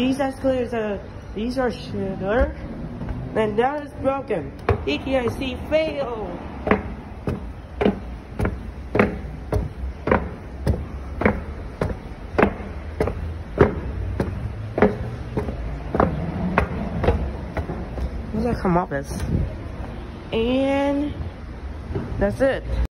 These escalators are Schindler, and that is broken. ETIC failed. What does that come up as? And that's it.